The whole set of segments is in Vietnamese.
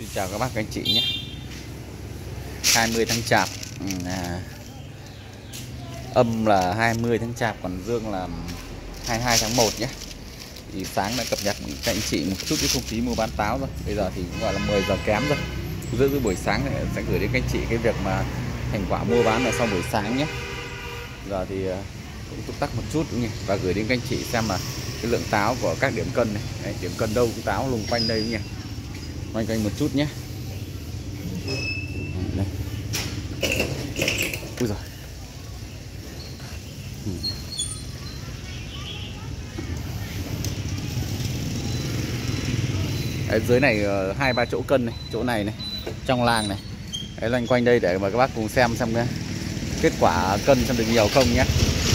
Xin chào các bác các anh chị nhé. 20 tháng Chạp, âm là 20 tháng Chạp, còn dương là 22 tháng 1 nhé. Thì sáng đã cập nhật các anh chị một chút cái không khí mua bán táo rồi. Bây giờ thì cũng gọi là 10 giờ kém rồi. Giữa buổi sáng này sẽ gửi đến các anh chị cái việc mà thành quả mua bán ở sau buổi sáng nhé. Giờ thì cũng túc tắc một chút nhỉ, và gửi đến các anh chị xem là cái lượng táo của các điểm cân này. Đấy, điểm cân đâu cũng táo lùng quanh đây nhỉ. Quanh quanh một chút nhé. Đây. Ui giời. Đấy, dưới này 2-3 chỗ cân này, chỗ này này, trong làng này. Đấy, loanh quanh đây để mà các bác cùng xem cái kết quả cân xem được nhiều không nhé.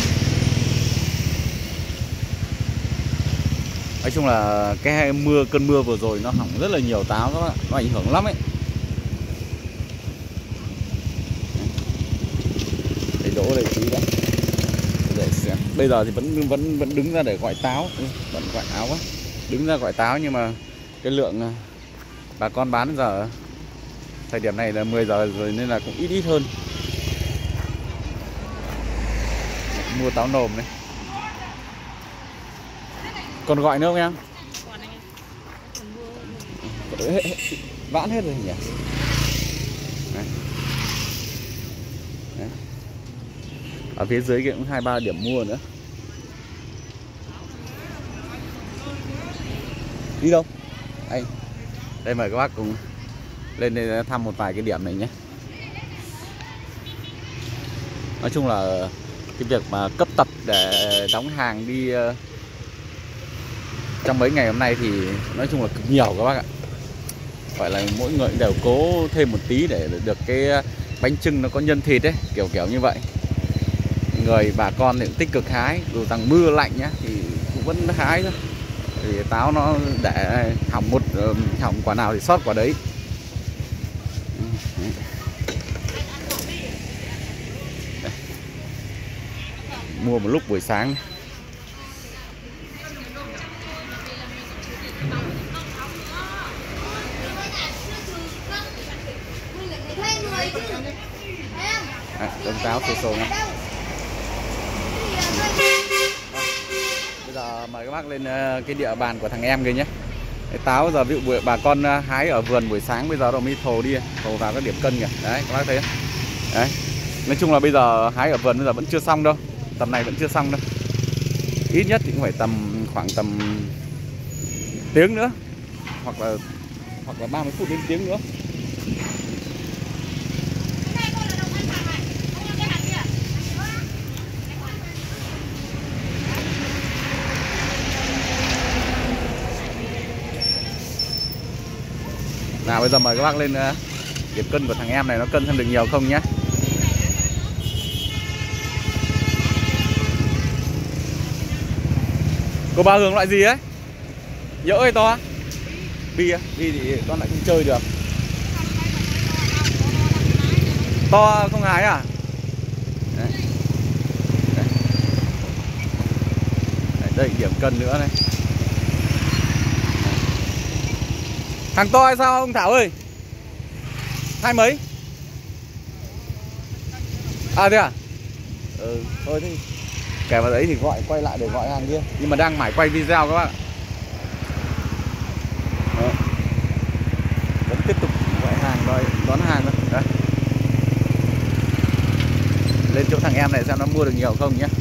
Nói chung là cái cơn mưa vừa rồi nó hỏng rất là nhiều táo các bạn, nó ảnh hưởng lắm ấy. Để đỗ đây tí đã. Để xem. Bây giờ thì vẫn đứng ra để gọi táo, vẫn gọi áo á. Đứng ra gọi táo nhưng mà cái lượng bà con bán giờ thời điểm này là 10 giờ rồi nên là cũng ít hơn. Mua táo nồm này. Còn gọi nữa không em? Vãn hết rồi nhỉ? Đấy. Đấy. Ở phía dưới kia cũng 2-3 điểm mua nữa. Đi đâu? Đây mời các bác cùng lên đây thăm một vài cái điểm này nhé. Nói chung là cái việc mà cấp tập để đóng hàng đi trong mấy ngày hôm nay thì nói chung là cực nhiều các bác ạ. Phải là mỗi người đều cố thêm một tí để được cái bánh chưng nó có nhân thịt ấy, kiểu như vậy. Người bà con thì cũng tích cực hái, dù rằng mưa lạnh nhá thì cũng vẫn hái thôi. Thì táo nó để hỏng quả nào thì sót quả đấy. Đây. Mua một lúc buổi sáng. Đông táo xô nha. Bây giờ mời các bác lên cái địa bàn của thằng em kia nhé. Cái táo giờ ví dụ bà con hái ở vườn buổi sáng, bây giờ nó mới thồ vào các điểm cân kìa. Đấy các bác thấy. Đấy. Nói chung là bây giờ hái ở vườn bây giờ vẫn chưa xong đâu. Tầm này vẫn chưa xong đâu. Ít nhất thì cũng phải khoảng tầm tiếng nữa. Hoặc là 30 phút đến tiếng nữa. Nào bây giờ mời các bác lên điểm cân của thằng em này, nó cân thêm được nhiều không nhé. Cô ba Hường loại gì ấy? Nhỡ hay to? Bi à? Bi thì con lại không chơi được. To không hái à? Đấy. Đấy. Đấy, đây điểm cân nữa này. Thằng to hay sao ông Thảo ơi? 2 mấy? À thế à? Thôi thì kể vào đấy thì quay lại để gọi hàng kia. Nhưng mà đang mải quay video các bạn. Đó. Vẫn tiếp tục gọi hàng rồi, đón hàng thôi. Đấy. Lên chỗ thằng em này xem nó mua được nhiều không nhé.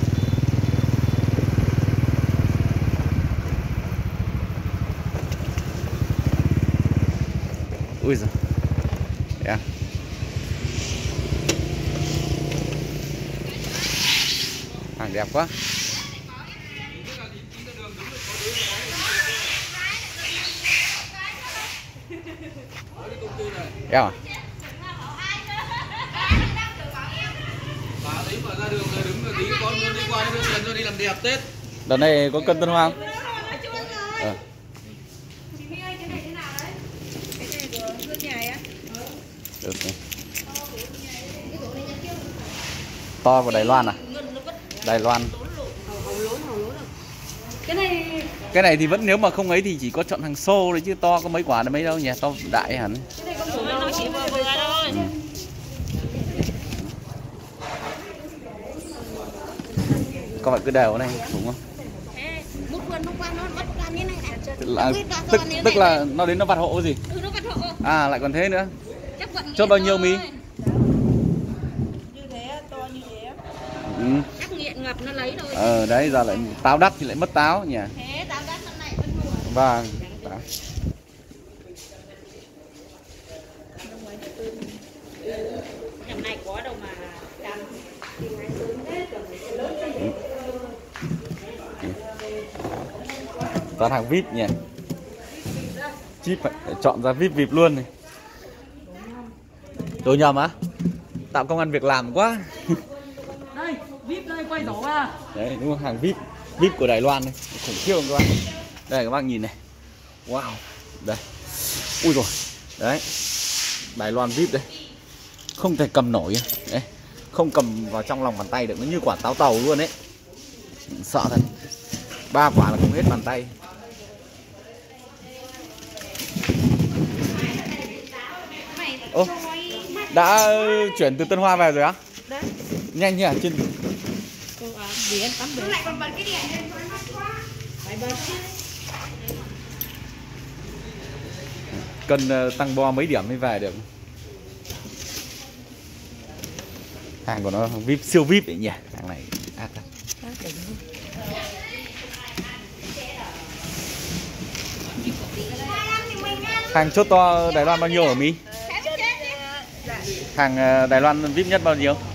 Ui giời. Yeah. Hàng đẹp quá. Em à? Đợt này có cân tân hoa không? Được rồi. To của Đài Loan à? Đài Loan. Cái này Cái này thì vẫn nếu mà không ấy thì chỉ có chọn hàng xô đấy chứ to có mấy quả là mấy đâu nhỉ, to đại hẳn. Nó chỉ vừa vừa thôi. Có phải cứ đều này đúng không? Tức là nó đến nó vặt hộ gì? Nó vặt hộ. À lại còn thế nữa. Cho bao nhiêu mí? Như thế to như thế. Chắc nghiện ngập nó lấy thôi. Đấy giờ lại táo đắt thì lại mất táo nhỉ. Thế táo đắt năm nay vẫn mua. Vâng. Năm nay có đâu mà cam. Toàn hàng VIP nhỉ. Chip chọn ra VIP luôn này. Tôi nhầm á? Tạo công ăn việc làm quá. Đây, VIP đây quay rổ à. Đấy đúng không? Hàng VIP, VIP của Đài Loan này, khủng khiếp không các bạn? Đây các bác nhìn này. Wow. Đây. Ui rồi. Đấy. Đài Loan VIP đây. Không thể cầm nổi. Đấy. Không cầm vào trong lòng bàn tay được, nó như quả táo tàu luôn đấy. Sợ thật. 3 quả là không hết bàn tay. Ô, đã chuyển từ Tân Hoa về rồi á? Đấy. Nhanh nhỉ? Trên Để em tắm được. Lại còn bật cái điện lên cho nó quá. Phải bật chứ. Cân tăng bo mấy điểm mới về được. Hàng của nó VIP, siêu VIP ấy nhỉ? Hàng này ác lắm. Hàng chốt to Đài Loan bao nhiêu hả My? Hàng Đài Loan VIP nhất bao nhiêu?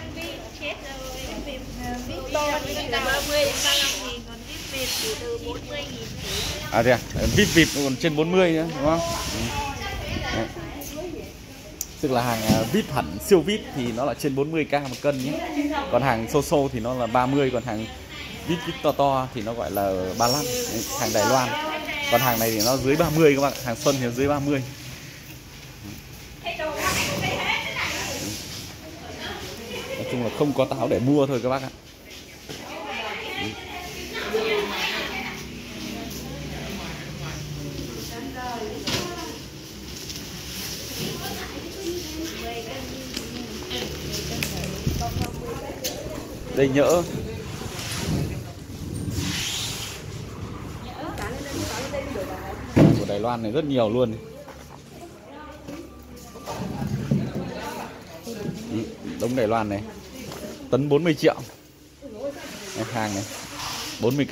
À thế à? VIP VIP còn trên 40 nữa đúng không? Đấy. Tức là hàng VIP hẳn siêu VIP thì nó là trên 40k một cân nhé. Còn hàng xô thì nó là 30, còn hàng VIP to thì nó gọi là 35. Đấy, hàng Đài Loan. Còn hàng này thì nó dưới 30 các bạn, hàng xuân thì nó dưới 30. Nói chung là không có táo để mua thôi các bác ạ. Đây nhỡ. Của Đài Loan này rất nhiều luôn. Đống Đài Loan này. Tấn 40 triệu. Đây, hàng này 40k.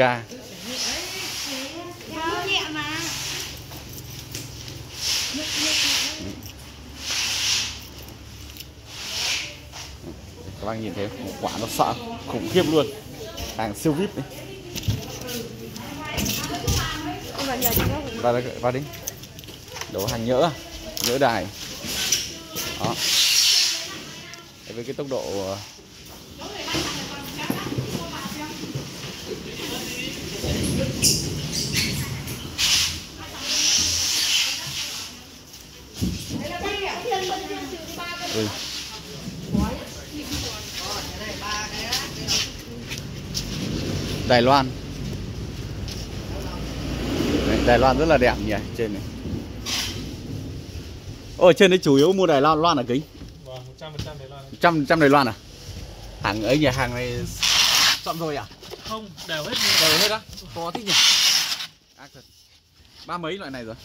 Các bác nhìn thấy một quả nó sợ khủng khiếp luôn. Hàng siêu VIP này. Vào đi. Đổ hàng nhỡ đài. Đó. Với cái tốc độ Đài Loan. Đấy, Đài Loan rất là đẹp nhỉ, trên này. Ôi trên đấy chủ yếu mua Đài Loan là kính. Vâng, 100% Đài Loan. 100% Đài Loan à? Hàng ấy nhỉ, hàng này chọn rồi à? Không, đều hết. Đều hết á? To thích nhỉ. Ác thật. Ba mấy loại này rồi?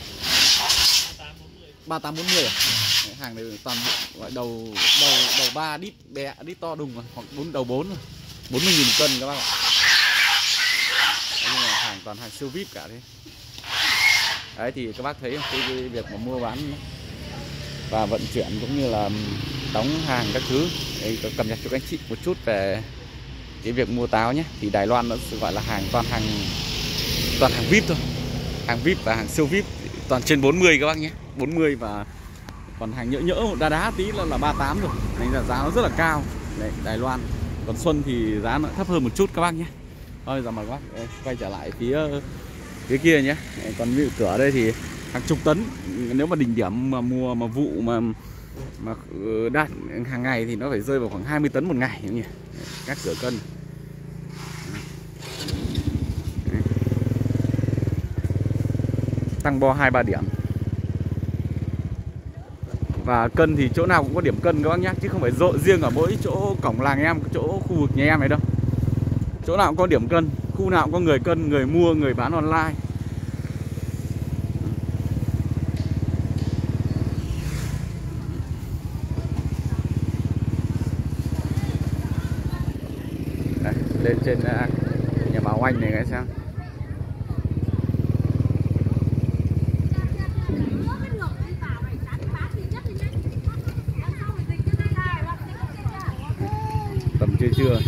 38 40 à? Đấy, hàng này toàn gọi đầu 3 đít bé, đít to đùng rồi, hoặc đầu 4 rồi. 40.000 cân các bác ạ. Nhưng mà hàng toàn hàng siêu VIP cả thế. Đấy thì các bác thấy cái việc mà mua bán và vận chuyển cũng như là đóng hàng các thứ. Đây tôi cập nhật cho các anh chị một chút về cái việc mua táo nhé. Thì Đài Loan nó gọi là toàn hàng VIP thôi. Hàng VIP và hàng siêu VIP toàn trên 40 các bác nhé. 40 và còn hàng nhỡ đá tí là 38 rồi. Nên là giá nó rất là cao. Đấy, Đài Loan. Còn xuân thì giá nó thấp hơn một chút các bác nhé. Thôi giờ mời các bác quay trở lại phía kia nhé. Còn ví dụ cửa đây thì hàng chục tấn. Nếu mà đỉnh điểm mà mua mà vụ mà đạt hàng ngày thì nó phải rơi vào khoảng 20 tấn một ngày nhỉ. Các cửa cân. tăng bo 2-3 điểm. Và cân thì chỗ nào cũng có điểm cân các bác nhé, chứ không phải riêng ở mỗi chỗ cổng làng em, chỗ khu vực nhà em này đâu. Chỗ nào cũng có điểm cân, khu nào cũng có người cân, người mua, người bán online. Đây, lên trên nhà bà Oanh này xem. Tầm trưa.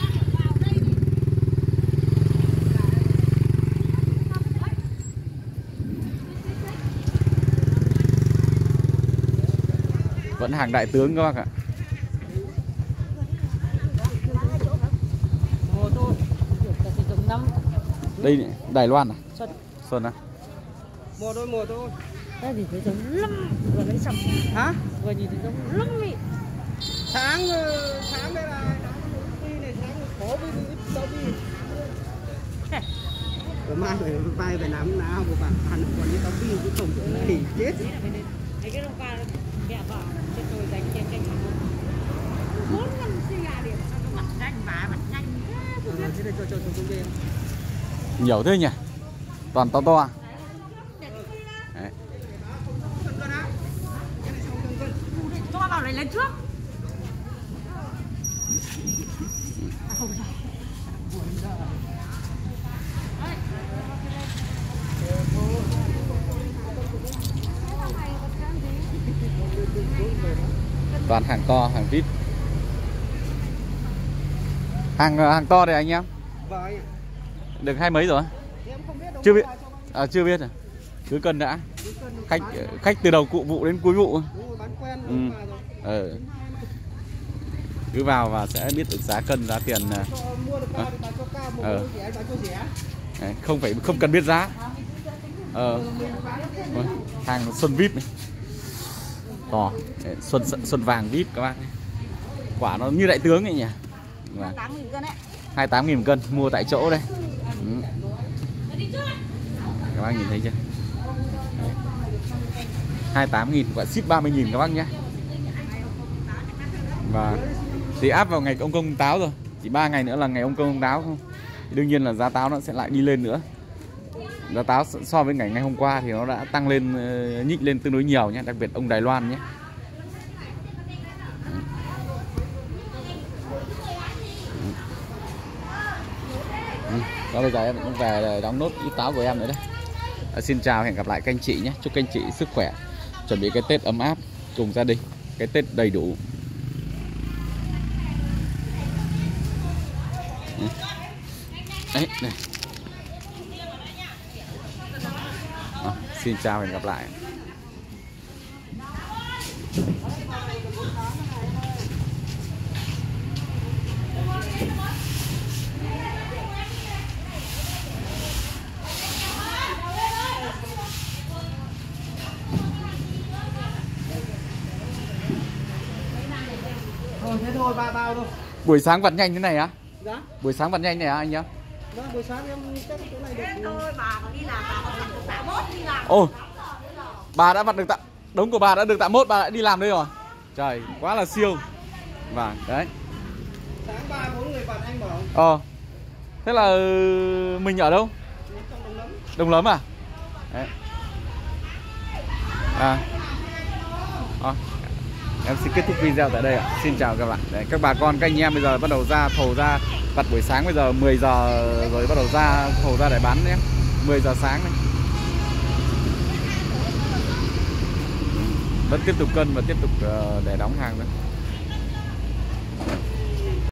Vẫn hàng đại tướng các bác ạ. Đây Đài Loan à? Xuân à? Mùa thôi. Đây thì thấy giống lắm, vừa lấy sầm. Hả? Vừa nhìn thấy giống lắm ý. Sáng đây là này sáng khổ với đâu đi. Mai phải nắm nào của bạn ăn còn như tao đi cái cổng thì chết. Cái đông ca mẹ bảo cho tôi đánh trên 4 năm xì gà điểm nó mặt nhanh và mặt nhanh. Thế này cho tôi nhiều thế nhỉ? Toàn to à? Đấy. Cho bảo này lên trước. Toàn hàng to, hàng VIP. Hàng to đây anh em. Được 20 mấy rồi? Chưa biết. À, chưa biết à? Cứ cân đã. Khách từ đầu cụ vụ đến cuối vụ. Cứ vào và sẽ biết được giá cân, giá tiền. Không cần biết giá. Hàng xuân VIP này. To, xuân vàng VIP các bác. Quả nó như đại tướng ấy nhỉ. 28.000 cân, mua tại chỗ đây. Các bác nhìn thấy chưa? 28.000, quả ship 30.000 các bác nhé. Và thì áp vào ngày ông công táo rồi. Chỉ 3 ngày nữa là ngày ông công táo không. Đương nhiên là giá táo nó sẽ lại đi lên nữa. Giá táo so với ngày hôm qua thì nó đã tăng lên, nhích lên tương đối nhiều nhé. Đặc biệt ông Đài Loan nhé. Đó, bây giờ em cũng về đóng nốt ít táo của em nữa đấy. Xin chào, hẹn gặp lại các anh chị nhé. Chúc các anh chị sức khỏe, chuẩn bị cái Tết ấm áp cùng gia đình, cái Tết đầy đủ. Đấy, này. Xin chào, hẹn gặp lại. Thế thôi, 3 bao thôi. Buổi sáng vặt nhanh thế này á? Dạ? Buổi sáng vặt nhanh này á anh em? Vâng, buổi sáng em chắc chỗ này được. Thôi, bà còn đi làm, bà còn được tạ mốt đi làm. Ồ, bà đã vặt được đống của bà đã được tạ mốt, bà lại đi làm đây rồi. Trời, quá là siêu. Và đấy. Sáng 3-4 người vặt anh bảo. Thế là mình ở đâu? Trong Đồng Lấm. Đồng Lấm à? Đấy. Em xin kết thúc video tại đây ạ. Xin chào các bạn. Đấy, các bà con, các anh em bây giờ bắt đầu ra thầu ra vặt buổi sáng, bây giờ 10 giờ rồi bắt đầu ra thầu ra để bán nhé. 10 giờ sáng này. Vẫn tiếp tục cân và tiếp tục để đóng hàng nữa.